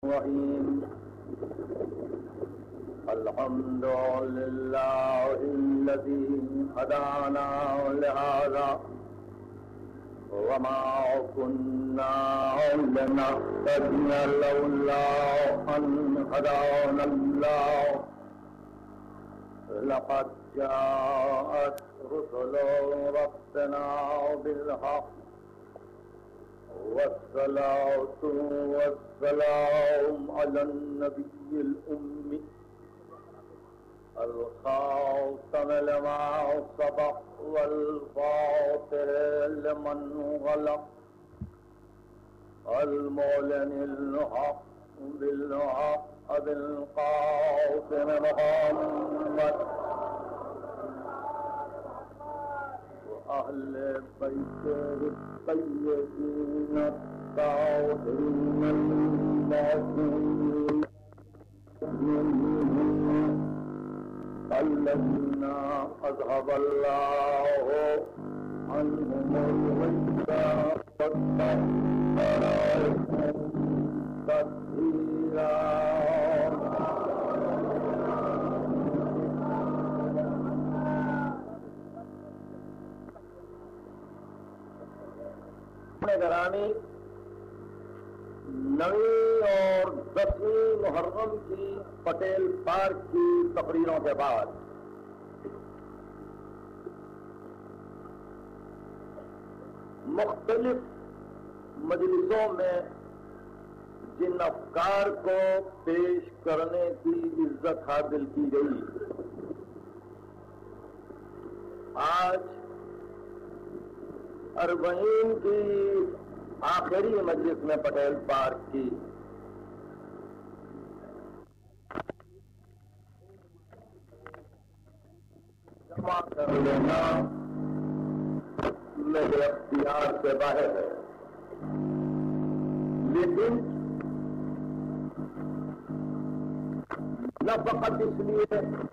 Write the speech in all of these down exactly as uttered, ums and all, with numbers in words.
الرحيم الحمد لله الذي هدانا لهذا وما كنا لنهتدي لولا أن هدانا الله لقد جاءت رسل ربنا بالحق والصلاة والسلام على النبي الأمي الخاتم لما سبق والفاتح لمن غلق المعلن الحق بالحق بالقاسم محمد وأهل بيته الطيبين الطاهرين المعصومين الذين أذهب الله عنهم الرجس والطهارهم تطهيرا. گرامی، نویں اور دسویں محرم کی پٹیل پارک کی تقریروں کے بعد مختلف مجلسوں میں جن افکار کو پیش کرنے کی عزت حاصل کی گئی، آج اربعین کی آخری مجلس میں پٹیل پارک کی جمع کر لینا میرے اختیار سے باہر ہے، لیکن نہ فقط اس لیے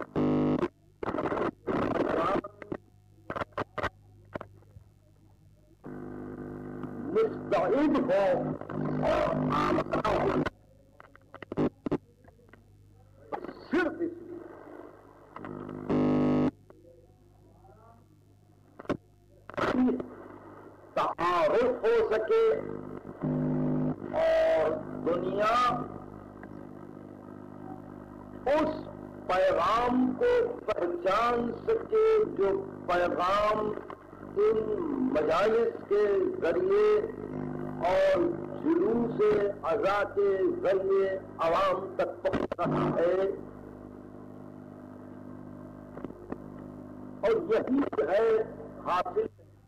مستعد ہو اور آمادہ ہو، صرف اس لیے تعارف ہو سکے اور دنیا اس پیغام کو پہچان سکے جو پیغام ان مجالس کے ذریعے اور جلوس اذا کے ذریعے عوام تک پہنچ رہا ہے، اور یہی ہے حاصل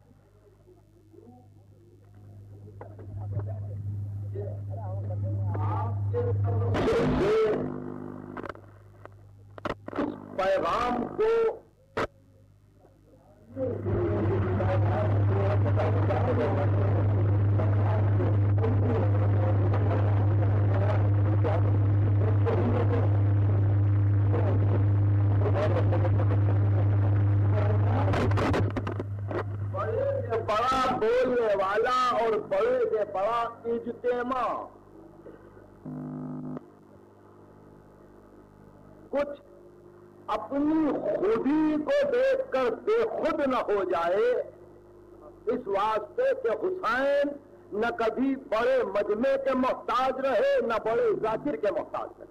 اس پیغام کو بڑے سے بڑا بولنے والا اور بڑے سے بڑا اجتماع کچھ اپنی خودی کو دیکھ کر بے خود نہ ہو جائے، اس واسطے کہ حسین نہ کبھی بڑے مجمع کے محتاج رہے نہ بڑے ذاکر کے محتاج رہے۔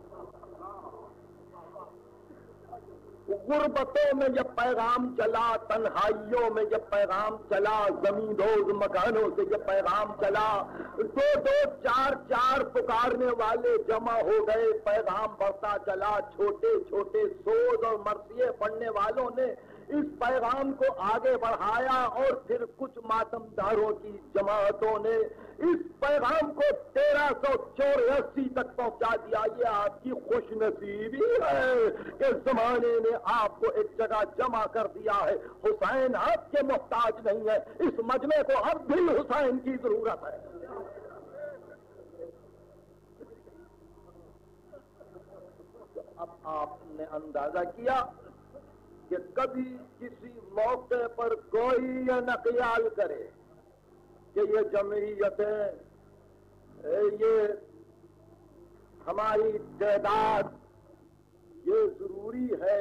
غربتوں میں جب پیغام چلا، تنہائیوں میں جب پیغام چلا، زمین دوز مکانوں سے جب پیغام چلا، دو دو چار چار پکارنے والے جمع ہو گئے، پیغام بڑھتا چلا، چھوٹے چھوٹے سوز اور مرثیے پڑھنے والوں نے اس پیغام کو آگے بڑھایا، اور پھر کچھ ماتمداروں کی جماعتوں نے اس پیغام کو تیرہ سو چوراسی تک پہنچا دیا۔ یہ آپ کی خوش نصیبی ہے کہ زمانے نے آپ کو ایک جگہ جمع کر دیا ہے۔ حسین آپ کے محتاج نہیں ہے، اس مجمع کو اب بھی حسین کی ضرورت ہے۔ اب آپ نے اندازہ کیا کہ کبھی کسی موقع پر کوئی یہ نہ خیال کرے کہ یہ جمعیتیں، یہ ہماری تعداد یہ ضروری ہے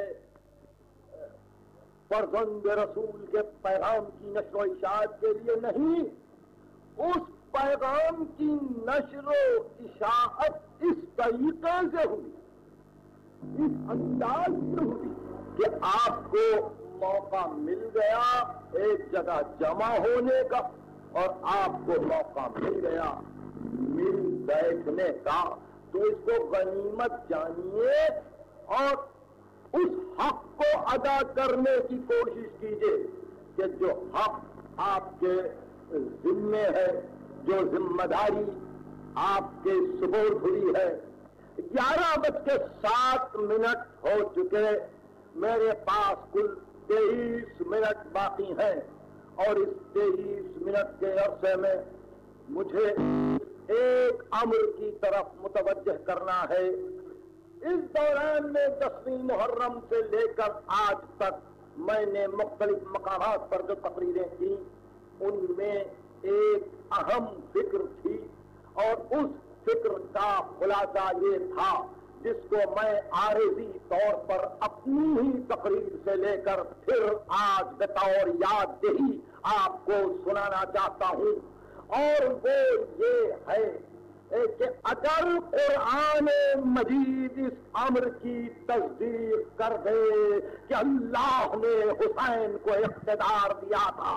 فرزند رسول کے پیغام کی نشر و اشاعت کے لیے نہیں، اس پیغام کی نشر و اشاعت اس طریقے سے ہوئی، اس انداز سے ہوئی کہ آپ کو موقع مل گیا ایک جگہ جمع ہونے کا، اور آپ کو موقع مل گیا مل بیٹھنے کا، تو اس کو غنیمت جانیے اور اس حق کو ادا کرنے کی کوشش کیجیے کہ جو حق آپ کے ذمے ہے، جو ذمہ داری آپ کے سپرد ہوئی ہے۔ گیارہ بج کے سات منٹ ہو چکے، میرے پاس کل تیئیس منٹ باقی ہیں، اور اس تیئیس منٹ کے عرصے میں مجھے ایک امر کی طرف متوجہ کرنا ہے۔ اس دوران میں دسویں محرم سے لے کر آج تک میں نے مختلف مقامات پر جو تقریریں کی، ان میں ایک اہم فکر تھی، اور اس فکر کا خلاصہ یہ تھا جس کو میں عارضی طور پر اپنی ہی تقریر سے لے کر پھر آج بطور یاد دہی آپ کو سنانا چاہتا ہوں، اور وہ یہ ہے کہ اگر قرآن مجید اس امر کی تصدیق کر دے کہ اللہ نے حسین کو اقتدار دیا تھا،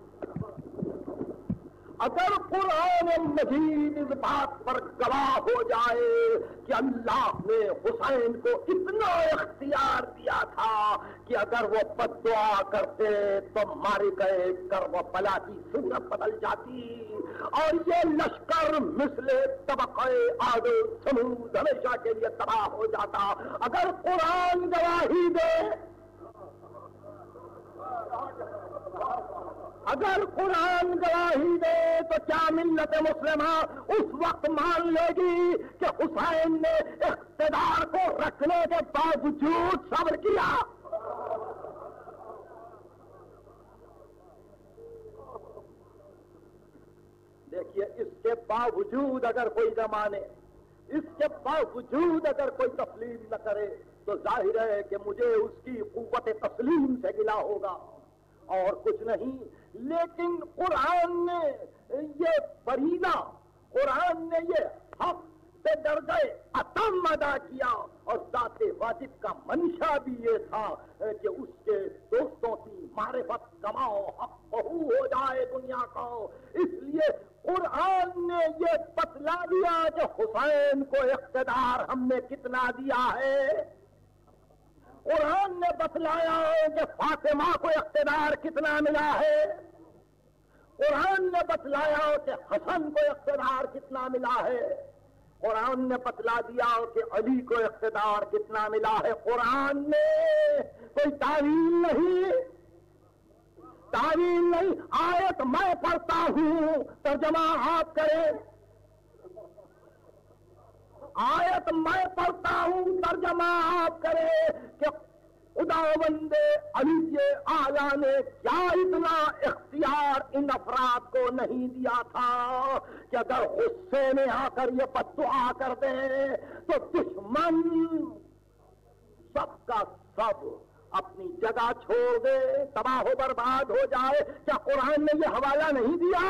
اگر قرآن مجید اس بات پر گواہ ہو جائے کہ اللہ نے حسین کو اتنا اختیار دیا تھا کہ اگر وہ بد دعا کرتے تو مارے گئے کر وہ بلا کی صورت بدل جاتی، اور یہ لشکر مثل طبقہ عاد و ثمود ہمیشہ کے لیے تباہ ہو جاتا، اگر قرآن گواہی دے، اگر قرآن گواہی دے تو کیا ملت مسلمہ اس وقت مان لے گی کہ حسین نے اقتدار کو رکھنے کے باوجود صبر کیا؟ دیکھیے، اس کے باوجود اگر کوئی نہ مانے، اس کے باوجود اگر کوئی تسلیم نہ کرے، تو ظاہر ہے کہ مجھے اس کی قوت تسلیم سے گلہ ہوگا اور کچھ نہیں۔ لیکن قرآن نے یہ فریضہ، قرآن نے یہ حق پہ درجہ اتم ادا کیا، اور ذات واجب کا منشا بھی یہ تھا کہ اس کے دوستوں کی معرفت کماؤ، حق بہو ہو جائے دنیا کو۔ اس لیے قرآن نے یہ بتلا دیا کہ حسین کو اقتدار ہم نے کتنا دیا ہے۔ قرآن نے بتلایا کہ فاطمہ کو اقتدار کتنا ملا ہے۔ قرآن نے بتلایا کہ حسن کو اقتدار کتنا ملا ہے۔ قرآن نے بتلا دیا کہ علی کو اقتدار کتنا ملا ہے۔ قرآن نے کوئی تعویل نہیں، تعویل نہیں، آیت میں پڑھتا ہوں، ترجمہ آپ کریں، آیت میں پڑھتا ہوں، ترجمہ آپ کریں کہ خداوند علی اعلیٰ نے کیا اتنا اختیار ان افراد کو نہیں دیا تھا کہ اگر غصے میں آ کر یہ بد دعا کر دے تو دشمن سب کا سب اپنی جگہ چھوڑ دے، تباہ و برباد ہو جائے۔ کیا قرآن نے یہ حوالہ نہیں دیا؟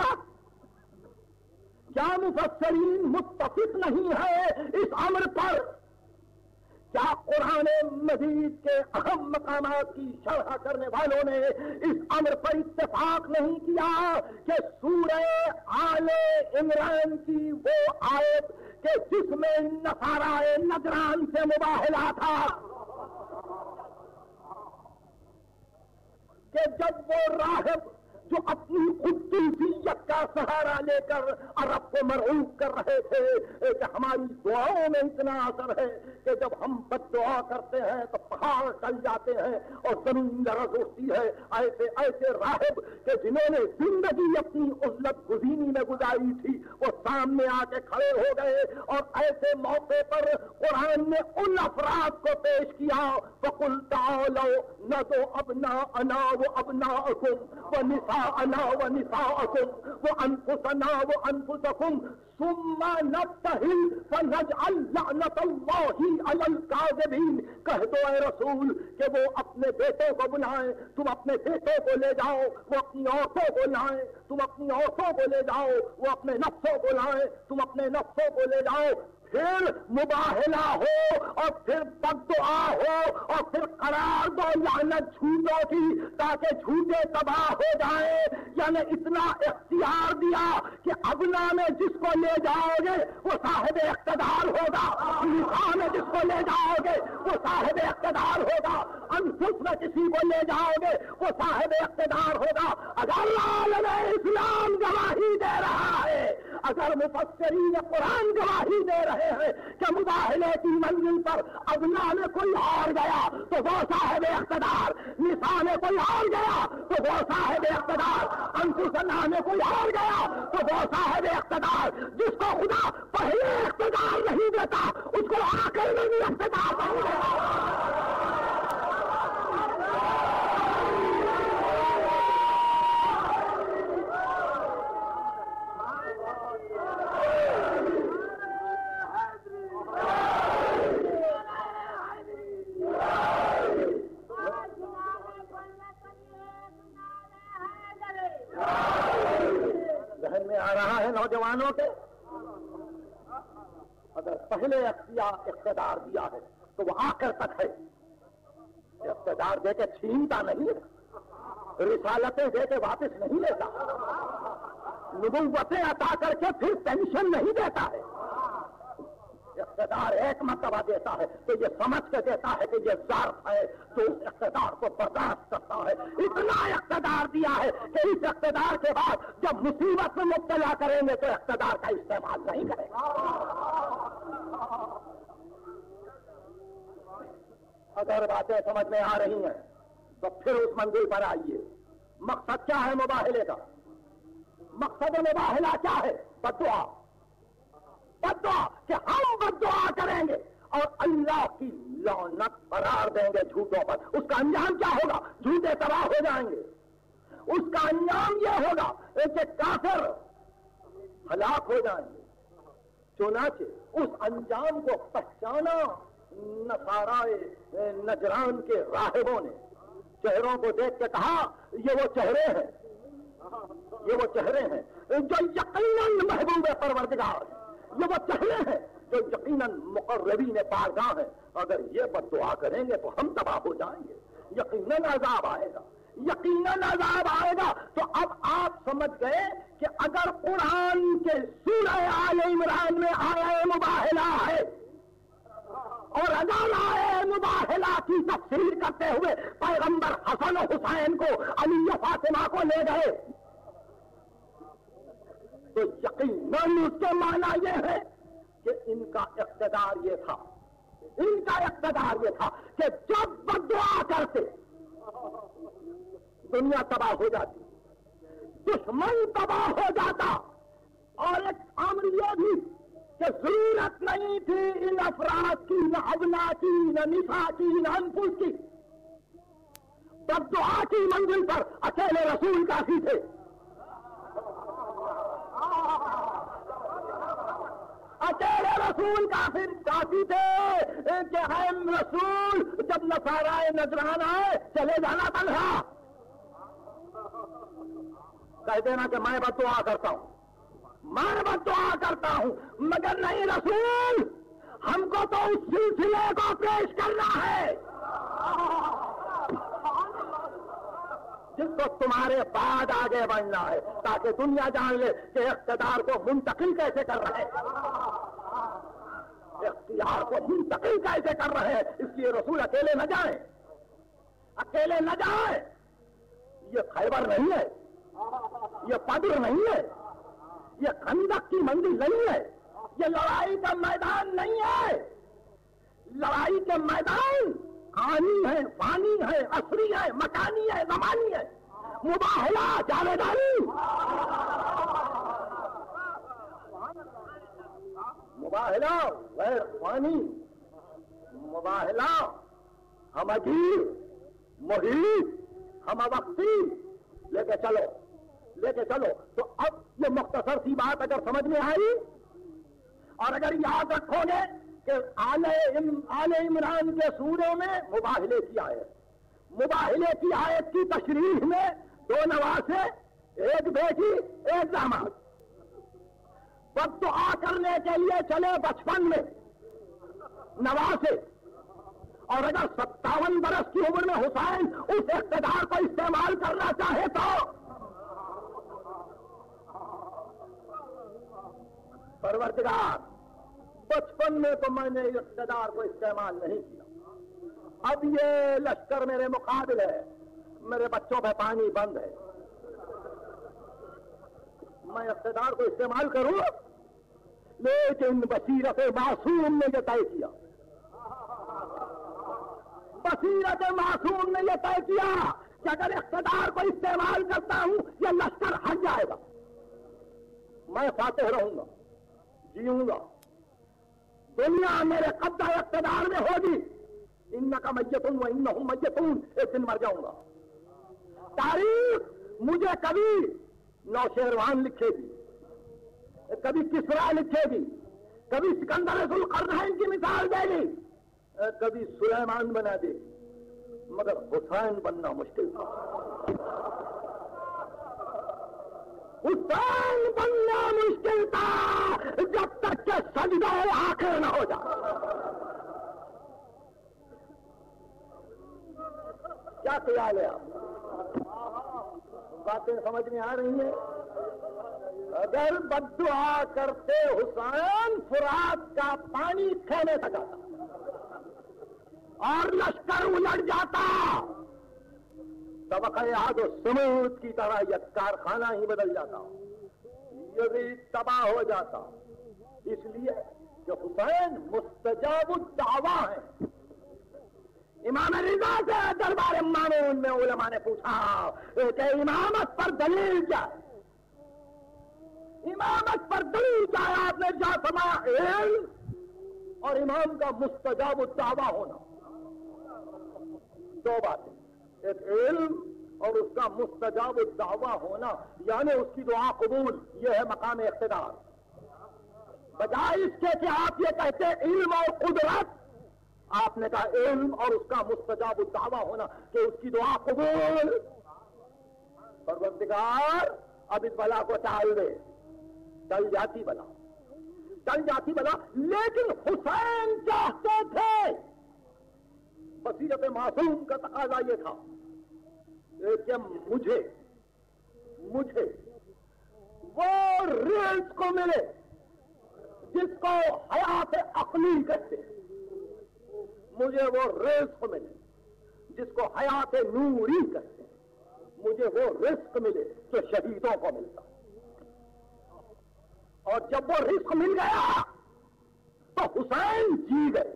کیا مفسرین متفق نہیں ہے اس امر پر؟ کیا قرآن مجید کے اہم مقامات کی شرح کرنے والوں نے اس امر پر اتفاق نہیں کیا کہ سورہ آل عمران کی وہ آیت کہ جس میں نصارہ نجران سے مباہلہ تھا، کہ جب وہ راہب جو اپنی قدوسیت کا سہارا لے کر عرب کو مرعوب کر رہے تھے کہ ہماری دعاؤں میں اتنا اثر ہے کہ جب ہم بد دعا کرتے ہیں تو پہاڑ ٹل جاتے ہیں اور زمین لرز اٹھتی ہے، ایسے ایسے راہب کہ جنہوں نے زندگی اپنی عزلت گزینی میں گزاری تھی وہ سامنے آ کے کھڑے ہو گئے، اور ایسے موقع پر قرآن نے ان افراد کو پیش کیا، فَقُلْ تَعَالَوْا نہ تو ابنا انا وہ ابنا اکم وہ نسا انا وہ نسا اکم وہ انفسنا وہ انفسکم ثم نبتہل فنجعل لعنت اللہ علی الکاذبین. کہہ دو اے رسول کہ وہ اپنے بیٹوں کو بلائیں، تم اپنے بیٹوں کو لے جاؤ، وہ اپنی عورتوں کو لائیں، تم اپنی عورتوں کو لے جاؤ، وہ اپنے نفسوں کو لائیں، تم اپنے نفسوں کو لے جاؤ. پھر مباہلہ ہو اور پھر بد دعا ہو اور پھر قرار دو لعنت جھوٹوں کی تاکہ جھوٹے تباہ ہو جائیں. یعنی اتنا اختیار دیا کہ ابنا میں جس کو لے جاؤ گے وہ صاحب اقتدار ہوگا، نساء میں جس کو لے جاؤ گے وہ صاحب اقتدار ہوگا، انفس میں کسی کو لے جاؤ گے وہ صاحب اقتدار ہوگا. اگر عالم اسلام گواہی دے رہا ہے، اگر مفسرین قرآن گواہی دے رہے ہیں کہ مباہلے کی منزل پر ابنا میں کوئی اور گیا تو وہ صاحب اقتدار، نساء میں کوئی اور گیا تو وہ صاحب اقتدار، انفسنا میں کوئی اور گیا تو وہ صاحب اقتدار. جس کو خدا پہلے اقتدار نہیں دیتا اس کو آخر میں بھی اقتدار نہیں دیتا. ذہن میں آ رہا ہے نوجوانوں کے، اگر پہلے اختیار اقتدار دیا ہے تو وہ آخر تک ہے. اقتدار دے کے چھینتا نہیں ہے، رسالتیں دے کے واپس نہیں لیتا، نبوتیں عطا کر کے پھر پینشن نہیں دیتا ہے. اقتدار ایک مرتبہ دیتا ہے تو یہ سمجھ کے دیتا ہے کہ یہ ظرف ہے تو اس اقتدار کو برداشت کرتا ہے. اتنا اقتدار دیا ہے کہ اس اقتدار کے بعد جب مصیبت میں مبتلا کریں گے تو اقتدار کا استعمال نہیں کرے گا. اگر باتیں سمجھ میں آ رہی ہیں تو پھر اس منزل پر آئیے. مقصد کیا ہے مباہلے کا؟ مقصد مباہلہ کیا ہے؟ بدعا. بدعا کہ ہم بدعا کریں گے اور اللہ کی لعنت قرار دیں گے جھوٹوں پر. اس کا انجام کیا ہوگا؟ جھوٹے تباہ ہو جائیں گے. اس کا انجام یہ ہوگا کہ کافر ہلاک ہو جائیں گے. چنانچہ اس انجام کو پہچانا نصارائے نجران کے راہبوں نے چہروں کو دیکھ کے کہا یہ وہ چہرے ہیں، یہ وہ چہرے ہیں جو یقیناً محبوب پروردگار ہیں، یہ وہ چہرے ہیں جو یقیناً مقربین بارگاہ ہیں. اگر یہ بد دعا کریں گے تو ہم تباہ ہو جائیں گے، یقیناً عذاب آئے گا، یقیناً عذاب آئے گا. تو اب آپ سمجھ گئے کہ اگر قرآن کے سورہ آل عمران میں آئے مباہلہ ہے اور اگر آئے مباہلہ کی تفسیر کرتے ہوئے پیغمبر حسن و حسین کو، علی و فاطمہ کو لے گئے تو یقیناً اس کے معنی یہ ہے کہ ان کا اقتدار یہ تھا، ان کا اقتدار یہ تھا کہ جب بد دعا کرتے دنیا تباہ ہو جاتی، دشمن تباہ ہو جاتا، اور ایک عمل یہ بھی کہ ضرورت نہیں تھی ان افراد کی، نہ ابنا کی، نہ نساء کی، نہ انفس کی. بد دعا کی منزل پر اکیلے رسول کافی تھے. اکیلے رسول کافی کافی تھے کہ ہم رسول جب نصارائے نجران آئے چلے جانا تنہا، کہہ دینا کہ میں بد دعا کرتا ہوں، میں بد دعا کرتا ہوں، مگر نہیں رسول، ہم کو تو اس سلسلے کو پیش کرنا ہے جس کو تمہارے بعد آگے بڑھنا ہے، تاکہ دنیا جان لے کہ اقتدار کو منتقل کیسے کر رہے ہیں، اختیار کو منتقل کیسے کر رہے ہیں. اس لیے رسول اکیلے نہ جائیں، اکیلے نہ جائیں. یہ خیبر نہیں ہے، یہ بدر نہیں ہے، یہ خندق کی منزل نہیں ہے، یہ لڑائی کا میدان نہیں ہے. لڑائی کے میدان آنی ہے، فانی ہے، عصری ہے، مکانی ہے، زمانی ہے. مباہلہ جاویدانی، مباہلہ غیر فانی، مباہلہ ہمگیر، محیط ہم وقتی لے کے چلو لے کے چلو. تو اب یہ مختصر سی بات اگر سمجھ میں آئی اور اگر یاد رکھو گے کہ آل آل عمران کے سوروں میں مباہلے کی آیت مباہلے کی آیت کی تشریح میں دو نواسے ایک بیٹی ایک داماد بد دعا کرنے کے لیے چلے بچپن میں نواسے. اور اگر ستاون برس کی عمر میں حسین اس اقتدار کو استعمال کرنا چاہے تو پروردگار بچپن میں تو میں نے اقتدار کو استعمال نہیں کیا. اب یہ لشکر میرے مقابل ہے, میرے بچوں پہ پانی بند ہے, میں اقتدار کو استعمال کروں. لیکن بصیرت معصوم نے یہ طے کیا بصیرت معصوم نے یہ طے کیا کہ اگر اقتدار کو استعمال کرتا ہوں یہ لشکر ہٹ جائے گا, میں فاتح رہوں گا, جیوں گا, دنیا میرے قبضہ اقتدار میں ہوگی. انکا میتون و انہم میتون, ایک دن مر جاؤں گا. تاریخ مجھے کبھی نوشیروان لکھے گی, کبھی کسرا لکھے گی, کبھی سکندر ذوالقرنین کی مثال دے گی, کبھی سلیمان بنا دے گی, مگر حسین بننا مشکل تھا. حسین بننا مشکل تھا جب تک کہ سجدہ آخر نہ ہو جائے. کیا خیال ہے آپ؟ باتیں سمجھ میں آ رہی ہیں؟ اگر بد دعا کرتے حسین فرات کا پانی کھینے تک آتا اور لشکر الٹ جاتا, طبقہ عاد و سمود کی طرح یہ کارخانہ ہی بدل جاتا, یہ بھی تباہ ہو جاتا. اس لیے کہ حسین مستجاب الدعویٰ ہے. امام رضا سے دربار مامون میں علماء نے پوچھا کہ امامت پر دلیل کیا ہے, امامت پر دلیل کیا ہے؟ آپ نے جا فرمایا علم اور امام کا مستجاب الدعویٰ ہونا. دو باتیں, ایک علم اور اس کا مستجاب الدعویٰ ہونا, یعنی اس کی دعا قبول. یہ ہے مقام اقتدار. بجائے اس کے کہ آپ یہ کہتے علم اور قدرت, آپ نے کہا علم اور اس کا مستجاب الدعویٰ ہونا کہ اس کی دعا قبول. پروردگار اب اس بلا کو ٹال دے. ٹل جاتی بلا, ٹل جاتی بلا. لیکن حسین چاہتے تھے, بصیرت معصوم کا تقاضا یہ تھا کہ مجھے مجھے وہ رزق کو ملے جس کو حیات عقلی کہتے ہیں, مجھے وہ رزق ملے جس کو حیات نوری کہتے ہیں, مجھے وہ رزق ملے جو شہیدوں کو ملتا. اور جب وہ رزق مل گیا تو حسین جی گئے.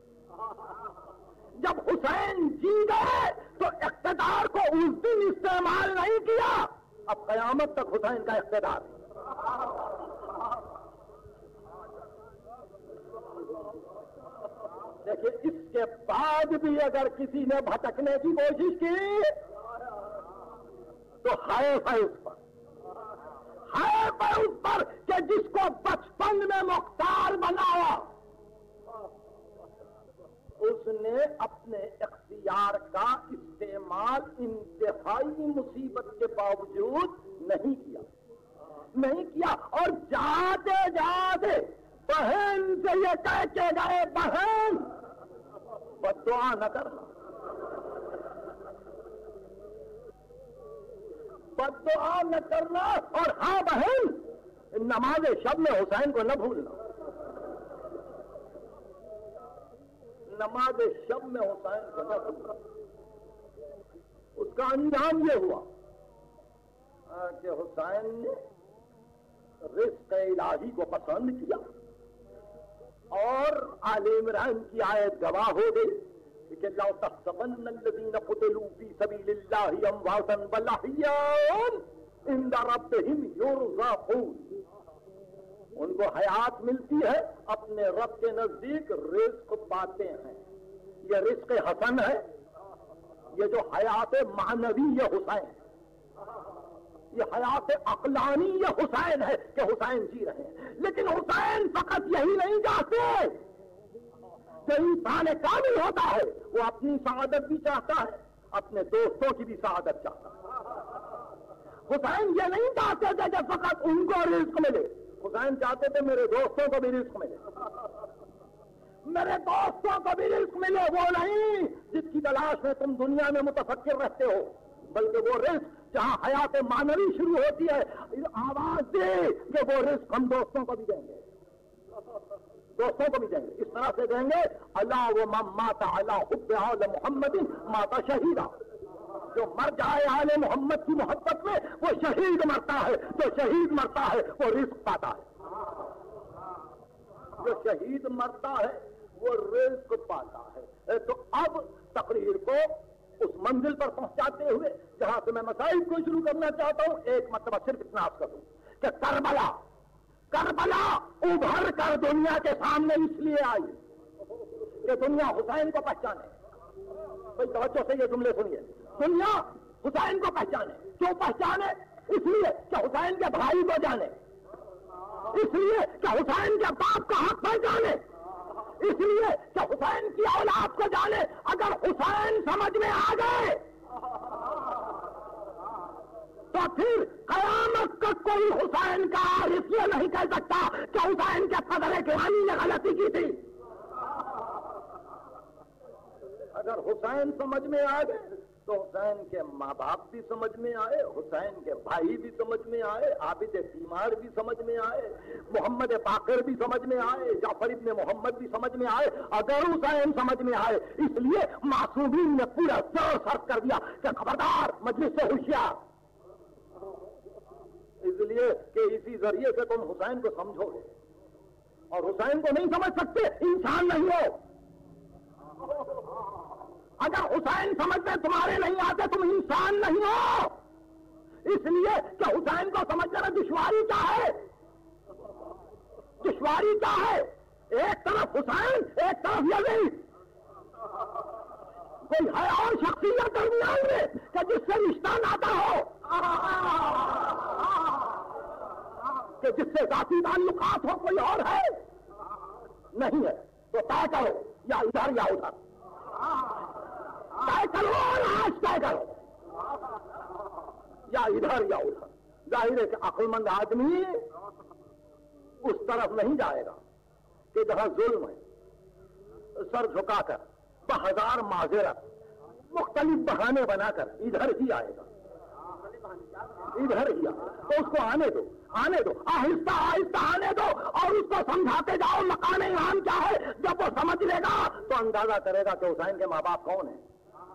جب حسین جی گئے تو اقتدار کو اس دن استعمال نہیں کیا, اب قیامت تک حسین کا اقتدار ہے. دیکھیے, اس کے بعد بھی اگر کسی نے بھٹکنے کی کوشش کی تو ہائے ہے اس پر, ہائے ہے اس پر کہ جس کو بچپن میں مختار بنایا, اس نے اپنے اختیار کا استعمال انتہائی مصیبت کے باوجود نہیں کیا نہیں کیا اور جاتے جاتے بہن سے یہ کہہ کے گئے, بہن بد دعا نہ کرنا, بد دعا نہ کرنا. اور ہاں بہن, نماز شب میں حسین کو نہ بھولنا. نماز شب میں حسین کو نہ بھولنا. اس کا انجام یہ ہوا کہ حسین نے رزق الہی کو پسند کیا اور آل عمران کی آیت گواہ ہو گئی کہ لا تحسبن الذین قتلوا فی سبیل اللہ امواتا بل احیاء عند ربہم یرزقون. ان کو حیات ملتی ہے, اپنے رب کے نزدیک رزق پاتے ہیں. یہ رزق حسن ہے, یہ جو حیات معنوی یہ حسین، یہ حیات عقلانی یہ حسین ہے کہ حسین جی رہے ہیں. لیکن حسین فقط یہی نہیں چاہتے کہ انسان کامل ہوتا ہے، وہ اپنی سعادت بھی چاہتا ہے، اپنے دوستوں کی بھی سعادت چاہتا ہے. حسین یہ نہیں چاہتے تھے کہ فقط ان کو رزق ملے، حسین چاہتے تھے میرے دوستوں کو بھی رزق ملے، میرے دوستوں کو بھی رزق ملے. وہ نہیں جس کی تلاش میں تم دنیا میں متفکر رہتے ہو، بلکہ وہ رزق جہاں حیات معنوی شروع ہوتی ہے، آواز دے کہ وہ رزق ہم دوستوں کو بھی دیں گے، دوستوں کو بھی دیں گے. اس طرح سے دیں گے اللہ و من مات علی حب آل محمد مات شہیدا. جو مر جائے آل محمد کی محبت میں وہ شہید مرتا ہے، جو شہید مرتا ہے وہ رزق پاتا ہے، جو شہید مرتا ہے وہ رزق پاتا ہے. تو اب تقریر کو اس منزل پر پہنچاتے ہوئے جہاں سے میں مسائل کو شروع کرنا چاہتا ہوں، ایک مرتبہ صرف اتنا عرض کروں کہ کربلا کربلا ابھر کر دنیا کے سامنے اس لیے آئی کہ دنیا حسین کو پہچانے. بھائی توجہ سے یہ جملے سنیے، دنیا حسین کو پہچانے. کیوں پہچانے؟ اس لیے کہ حسین کے بھائی کو جانے، اس لیے کہ حسین کے باپ کا حق پہچانے، اس لیے کہ حسین کی اولاد کو جانے. اگر حسین سمجھ میں آ گئے تو پھر قیامت تک کوئی حسین کا عارف یہ نہیں کہہ سکتا کہ حسین کے فضل گرامی نے غلطی کی تھی. اگر حسین سمجھ میں آ گئے تو حسین کے ماں باپ بھی سمجھ میں آئے، حسین کے بھائی بھی سمجھ میں آئے، عابد بیمار بھی سمجھ میں آئے، محمد باقر بھی سمجھ میں آئے، جعفر ابن محمد بھی سمجھ میں آئے. اگر حسین سمجھ میں آئے، اس لیے معصومین نے پورا زور صرف کر دیا کہ خبردار مجلس سے ہوشیار، اس لیے کہ اسی ذریعے سے تم حسین کو سمجھو گے، اور حسین کو نہیں سمجھ سکتے انسان نہیں ہو. اگر حسین سمجھتے تمہارے نہیں آتے تم انسان نہیں ہو. اس لیے کہ حسین کو سمجھنے میں دشواری کیا ہے، دشواری کیا ہے؟ ایک طرف حسین، ایک طرف یزید. کوئی ہے اور شخصیت درمیان میں کہ جس سے رشتہ ناتا ہو، کہ جس سے ذاتی تعلقات ہو؟ کوئی اور ہے؟ نہیں ہے. تو طے کرو یا ادھر یا ادھر، طے کرو آج طے کرو یا ادھر یا ادھر. ظاہر ہے کہ عقل مند آدمی اس طرف نہیں جائے گا کہ جہاں ظلم ہے، سر جھکا کر بہزار معذرت مختلف بہانے بنا کر ادھر ہی آئے گا، ادھر ہی آئے. تو اس کو آنے دو، آنے دو، آہستہ آہستہ آنے دو، اور اس کو سمجھاتے جاؤ مقام ایمان کیا ہے. جب وہ سمجھ لے گا تو اندازہ کرے گا کہ حسین کے ماں باپ کون ہیں،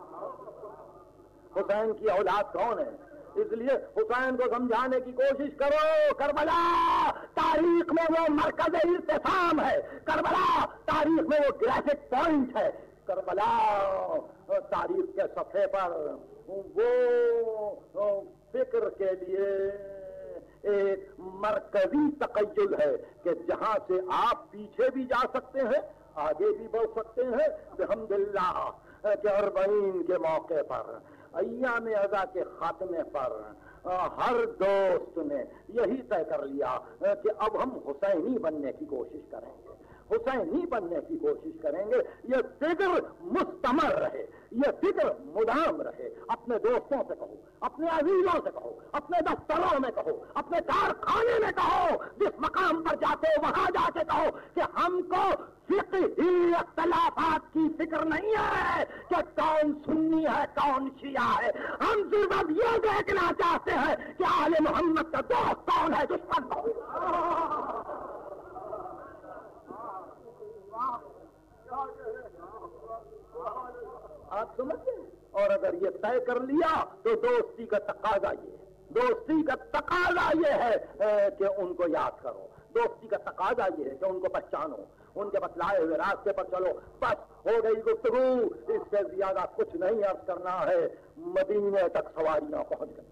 حسین کی اولاد کون ہے. اس لیے حسین کو سمجھانے کی کوشش کرو. کربلا تاریخ میں وہ مرکز ارتسام ہے، کربلا تاریخ میں وہ گرافک پوائنٹ ہے، کربلا تاریخ کے صفحے پر وہ فکر کے لیے ایک مرکزی تقیل ہے کہ جہاں سے آپ پیچھے بھی جا سکتے ہیں، آگے بھی بڑھ سکتے ہیں. الحمدللہ کہ اربعین کے موقع پر، ایام ازا کے خاتمے پر ہر دوست نے یہی طے کر لیا کہ اب ہم حسینی بننے کی کوشش کریں گے، حسینی بننے کی کوشش کریں گے. یہ فکر مستمر رہے، یہ فکر مدام رہے. اپنے دوستوں سے کہو، اپنے عزیزوں سے کہو، اپنے دفتروں میں کہو، اپنے کارخانے میں کہو، جس مقام پر جاتے وہاں جا کے کہو کہ ہم کو فقہی اختلافات کی فکر نہیں ہے کہ کون سنی ہے کون شیعہ ہے. ہم صرف اب یہ دیکھنا چاہتے ہیں کہ آل محمد کا دوست کون ہے، دشمن کون. آپ سمجھتے ہیں؟ اور اگر یہ طے کر لیا تو دوستی کا تقاضا یہ ہے، دوستی کا تقاضا یہ ہے کہ ان کو یاد کرو، دوستی کا تقاضا یہ ہے کہ ان کو پہچانو، ان کے بتلائے ہوئے راستے پر چلو. بس ہو گئی گفتگو، اس سے زیادہ کچھ نہیں عرض کرنا ہے. مدینے تک سواریاں پہنچ گئی،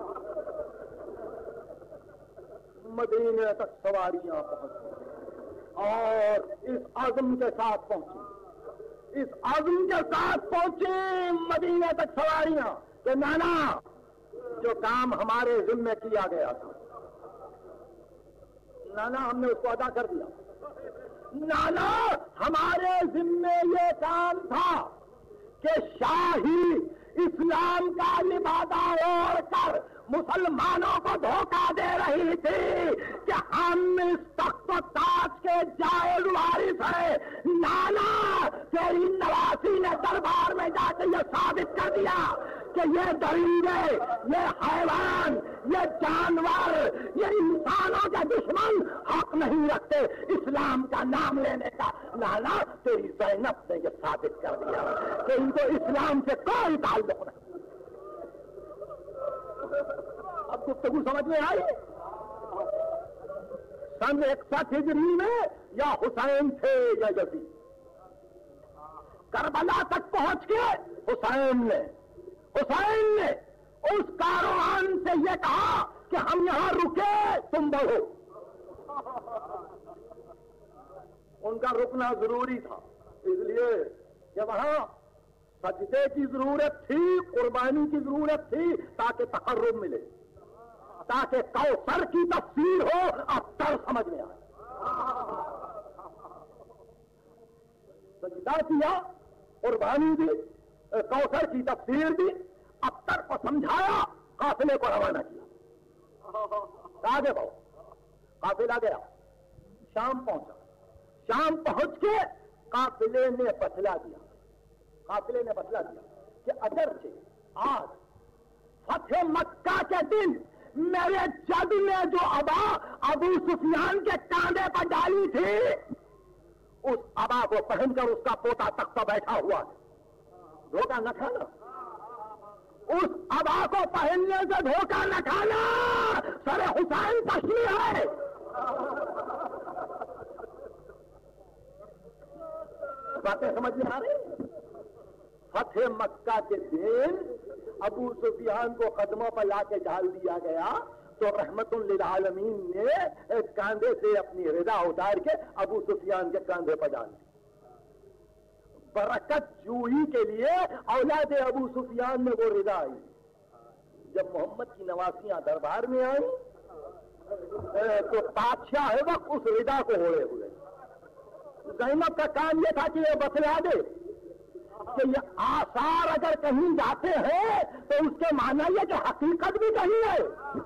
مدینے تک سواریاں پہنچ گئی اور اس عزم کے ساتھ پہنچی اس عزم کے ساتھ پہنچی مدینے تک سواریاں کہ نانا جو کام ہمارے ذمہ کیا گیا تھا نانا ہم نے اس کو ادا کر دیا. نانا ہمارے ذمہ یہ کام تھا کہ شاہی اسلام کا لبادہ اوڑھ کر مسلمانوں کو دھوکہ دے رہی تھی کہ ہم اس تخت و تاج کے جائز وارث ہیں. نانا تیری نواسی نے دربار میں جا کے یہ ثابت کر دیا کہ یہ درندے، یہ حیوان، یہ جانور، یہ انسانوں کے دشمن حق نہیں رکھتے اسلام کا نام لینے کا. نانا تیری زینب نے یہ ثابت کر دیا کہ ان کو اسلام سے کوئی تعلق نہیں. اب گفتگو سمجھ میں آئی؟ سن اکسٹھ ہجری میں یا حسین تھے یا یزید. کربلا تک پہنچ کے حسین نے حسین نے اس کاروان سے یہ کہا کہ ہم یہاں رکے تم بڑھو. ان کا رکنا ضروری تھا اس لیے کہ وہاں سجدے کی ضرورت تھی، قربانی کی ضرورت تھی تاکہ تقرب ملے، تاکہ کوثر کی تفسیر ہو، ابتر سمجھ میں آئے. سجدہ کیا، قربانی دی، کوثر کی تفسیر دی، ابتر کو سمجھایا، قافلے کو روانہ کیا. آگے بہو قافلہ گیا، شام پہنچا. شام پہنچ کے قافلے نے بتلا دیا قافلے نے بتلا دیا کہ اگرچہ آج فتح مکہ کے دن میرے جد نے جو ابا ابو سفیان کے کاندھے پر ڈالی تھی اس ابا کو پہن کر اس کا پوتا تخت پر بیٹھا ہوا ہے. دھوکہ نہ کھانا، اس ابا کو پہننے سے دھوکہ نہ کھانا. سر حسین تشریح ہے. باتیں سمجھ میں آ رہی؟ فتح مکہ کے دن ابو سفیان کو قدموں پر لا کے ڈال دیا گیا تو رحمت للعالمین نے کاندھے سے اپنی رضا اتار کے ابو سفیان کے کاندھے پر ڈال دی. برکت جوئی کے لیے اولاد ابو سفیان میں وہ رضا آئی. جب محمد کی نواسیاں دربار میں آئی تو بادشاہ وقت اس رضا کو ہوئے ہوئے. زینب کا کام یہ تھا کہ یہ بتلا دے کہ یہ آثار اگر کہیں جاتے ہیں تو اس کے معنی یہ کہ حقیقت بھی کہیں ہے.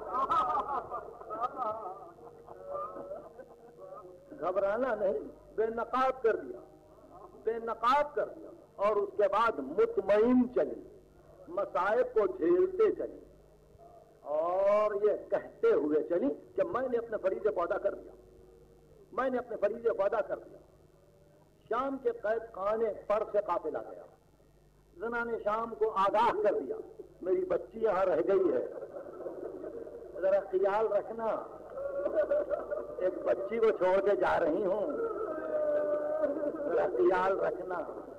گھبرانا نہیں، بے نقاب کر دیا بے نقاب کر دیا اور اس کے بعد مطمئن چلی، مصائب کو جھیلتے چلی اور یہ کہتے ہوئے چلی کہ میں نے اپنے فریضے کو ادا کر دیا میں نے اپنے فریضے کو ادا کر دیا. شام کے قید خانے پر سے قافلہ گیا. زنان شام کو آگاہ کر دیا میری بچی یہاں رہ گئی ہے، ذرا خیال رکھنا، ایک بچی کو چھوڑ کے جا رہی ہوں، ذرا خیال رکھنا.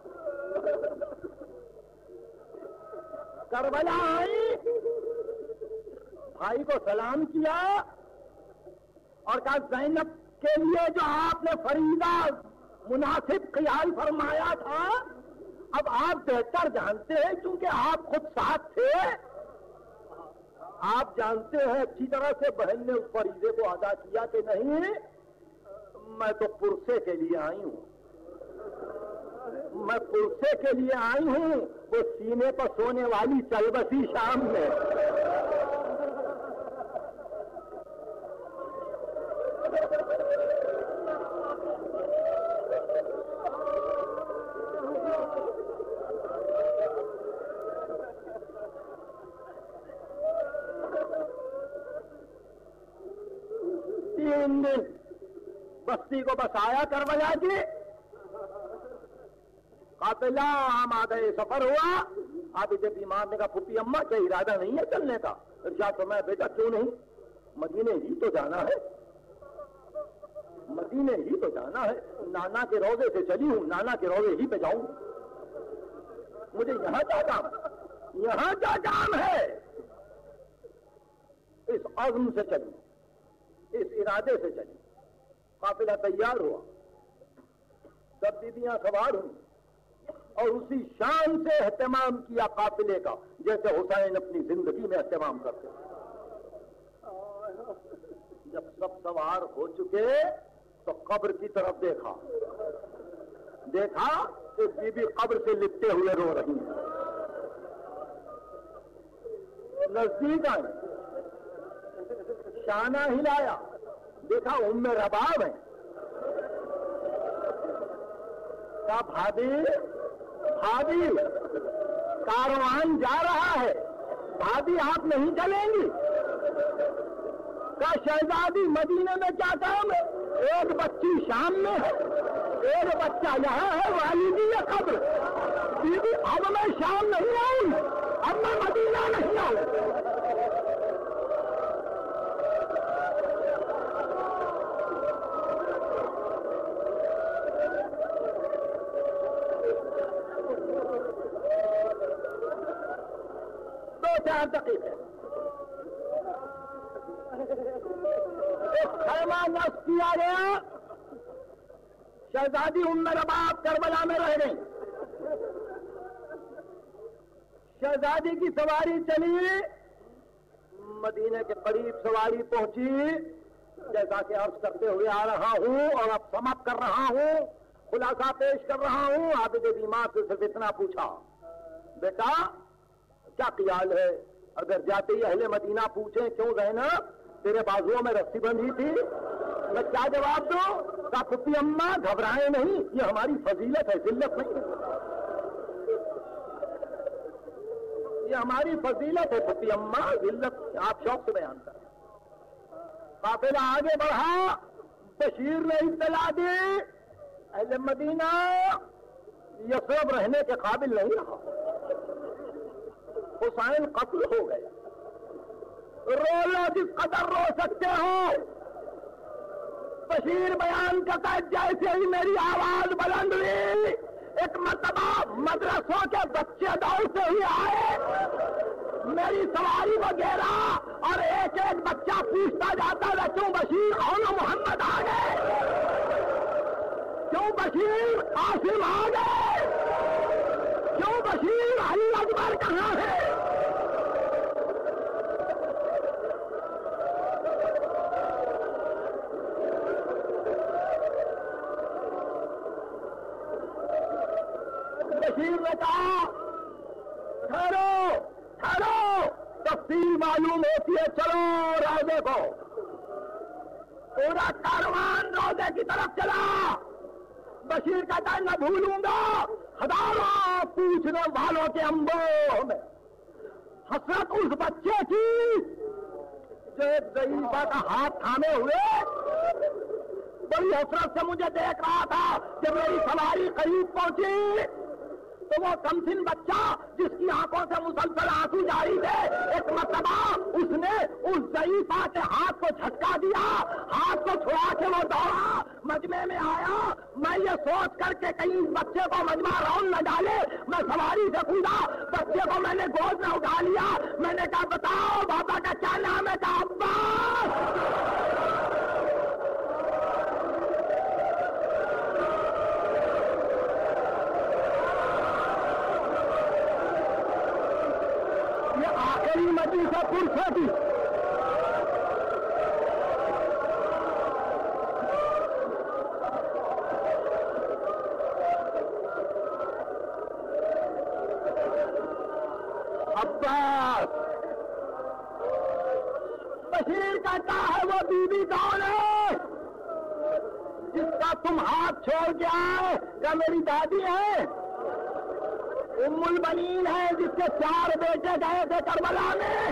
کربلا آئی، بھائی کو سلام کیا اور کہا زینب کے لیے جو آپ نے فریضہ مناسب خیال فرمایا تھا اب آپ بہتر جانتے ہیں کیونکہ آپ خود ساتھ تھے، آپ جانتے ہیں اچھی طرح سے بہن نے اس فریضے کو ادا کیا کہ نہیں. میں تو پرسے کے لیے آئی ہوں میں پرسے کے لیے آئی ہوں وہ سینے پر سونے والی چل بسی شام میں. تین دن بستی کو بسایا کربلا کی، قافلہ آمادہ سفر ہوا. آپ اسے بیمار نے کہا پھوپھی اماں کیا ارادہ نہیں ہے چلنے کا؟ ارشاد فرمایا بیٹا کیوں نہیں، مدینے ہی تو جانا ہے مدینے ہی تو جانا ہے. نانا کے روضے سے چلی ہوں، نانا کے روضے ہی پہ جاؤں، مجھے یہاں کیا کام یہاں کیا کام ہے. اس عزم سے چلی، اس ارادے سے چلی. قافلہ تیار ہوا، سب بیبیاں سوار ہوئی. اور اسی شان سے اہتمام کیا قافلے کا جیسے حسین اپنی زندگی میں اہتمام کرتے تھے۔ جب سب سوار ہو چکے تو قبر کی طرف دیکھا دیکھا کہ بی بی قبر سے لپٹے ہوئے رو رہی ہیں۔ نزدیک آئے، شانہ ہلایا، دیکھا ام رباب ہے۔ کہا بھابی بھابی کاروان جا رہا ہے، بھابی آپ نہیں چلیں گی؟ کہا شہزادی مدینے میں کیا کام ہے؟ ایک بچی شام میں ہے، ایک بچہ یہاں ہے، والدی ہے قبر۔ بی بی اب میں شام نہیں آؤں، اب میں مدینہ نہیں آؤں۔ چار دقیقے ایک خیمہ نصب کیا گیا، شہزادی ام رباب کربلا میں رہ گئی۔ شہزادی کی سواری چلی، مدینے کے قریب سواری پہنچی، جیسا کہ عرض کرتے ہوئے آ رہا ہوں اور اب سماپت کر رہا ہوں، خلاصہ پیش کر رہا ہوں۔ عابد بیمار سے صرف اتنا پوچھا، بیٹا کیا خیال ہے اگر جاتے ہی اہل مدینہ پوچھیں کیوں زینب تیرے بازوؤں میں رسی بندھی تھی، میں کیا جواب دوں؟ کہا پھپھی اماں گھبرائیں نہیں، یہ ہماری فضیلت ہے، ذلت نہیں، یہ ہماری فضیلت ہے پھپھی اماں، ذلت آپ شوق سے بیان کریں۔ قافلہ آگے بڑھا، بشیر نے اطلاع دی اہل مدینہ یثرب رہنے کے قابل نہیں رہا، حسین قتل ہو گئے، رو لو جس قدر رو سکتے ہو۔ بشیر بیان کرتا ہے جیسے ہی میری آواز بلند ہوئی، ایک مرتبہ مدرسوں کے بچے دوڑتے ہوئے آئے، میری سواری کو گھیرا اور ایک ایک بچہ پوچھتا جاتا تھا کیوں بشیر اور محمد آ گئے، کیوں بشیر قاسم آ گئے، کیوں بشیر علی اکبر کہاں ہے؟ بشیر نے کہا ٹھہرو ٹھہرو، تفصیل معلوم ہوتی ہے، چلو روضے کو۔ پورا کاروان روضے کی طرف چلا۔ بشیر کہتا ہے نہ بھولوں گا ہزاروں پوچھنے والوں کے انبوہ میں حسرت اس بچے کی جو ایک ضعیفہ کا ہاتھ تھامے ہوئے بڑی حسرت سے مجھے دیکھ رہا تھا۔ جب میری سواری قریب پہنچی تو وہ کمسن بچہ جس کی آنکھوں سے مسلسل آنسو جاری تھے، ایک مرتبہ اس نے اس ضعیفہ کے ہاتھ کو جھٹکا دیا، ہاتھ کو چھڑا کے وہ دوڑا، مجمع میں آیا۔ میں یہ سوچ کر کے کہیں اس بچے کو مجمع رون نہ ڈالے، میں سواری سے کھودا، بچے کو میں نے گود میں اٹھا لیا۔ میں نے کہا بتاؤ بابا کا کیا نام ہے؟ کہا عباس۔ آخری مجلس سے فرصتی عباس۔ بشیر کہتا ہے وہ بی بی کون ہے جس کا تم ہاتھ چھوڑ کے آئے؟ کیا میری دادی ہے؟ ام البنین ہے جس کے چار بیٹے گئے تھے کربلا میں۔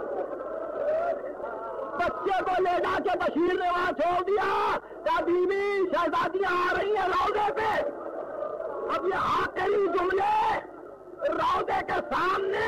بچے کو لے جا کے بشیر نے وہاں چھوڑ دیا، کیا بیوی شہزادیاں آ رہی ہیں روضے پہ۔ اب یہ آخری جملے روضے کے سامنے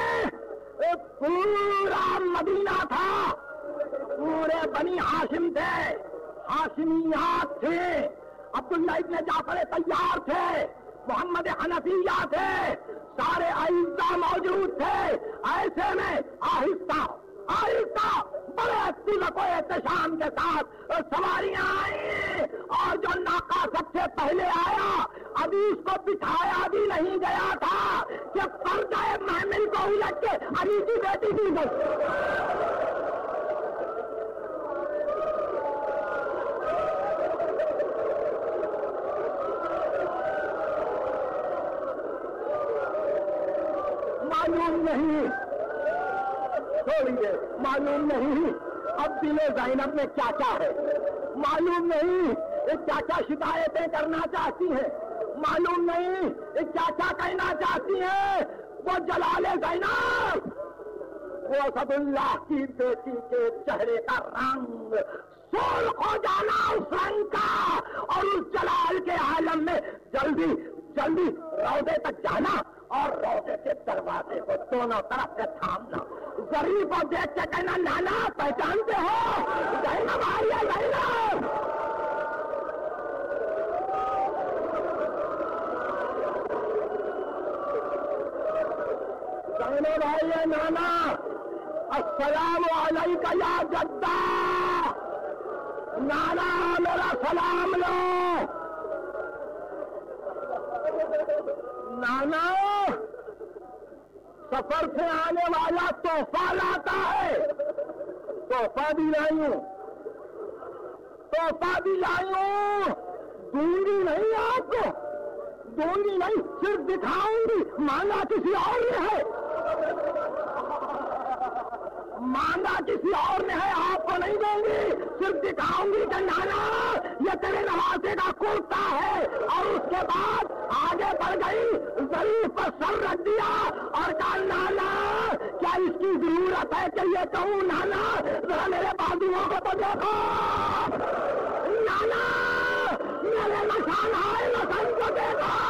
پورا مدینہ تھا، پورے بنی ہاشم تھے، ہاشمیات تھے، عبداللہ ابن جعفر طیار تھے، محمد حنفیہ تھے، سارے اعزاء موجود تھے۔ ایسے میں آہستہ آہستہ بڑے تلک و احتشام کے ساتھ سواریاں آئیں، اور جو ناکا سب سے پہلے آیا ابھی اس کو بٹھایا بھی نہیں گیا نانی کی بیٹی کی عزت. معلوم نہیں چھوڑیے معلوم نہیں اب دل زینب میں کیا کیا ہے. معلوم نہیں کیا کیا شکایتیں کرنا چاہتی ہیں. معلوم نہیں کیا کیا کہنا چاہتی ہیں. وہ جلال زینب وہ اسد اللہ کی بیٹی کے چہرے کا رنگ سرخ ہو جانا اس رنگ کا اور اس جلال کے عالم میں جلدی جلدی روضے تک جانا اور روضے کے دروازے کو دونوں طرف سے تھامنا. ظریف کو دیکھ کے کہنا نانا پہچانتے ہو زینب آئی ہے زینب. زینب آئی ہے نانا. السلام علیکہ یا جدہ. نانا میرا سلام لو. نانا سفر سے آنے والا تحفہ لاتا ہے. تحفہ بھی لائی ہوں تحفہ بھی لائی ہوں. دوں گی نہیں آپ کو دوں گی نہیں صرف دکھاؤں گی. مانگا کسی اور نے ہے مانگا کسی اور نے ہے آپ کو نہیں دوں گی. صرف دکھاؤں گی کہ نانا یہ تیرے نوازے کا کرتا ہے. اور اس کے بعد آگے بڑھ گئی ظریف پر سر رکھ دیا اور کہا نانا کیا اس کی ضرورت ہے کہ یہ کہوں. نانا ذرا میرے بازوؤں کو تو دیکھو. نانا میرے نشان آئے نشان کو دیکھو.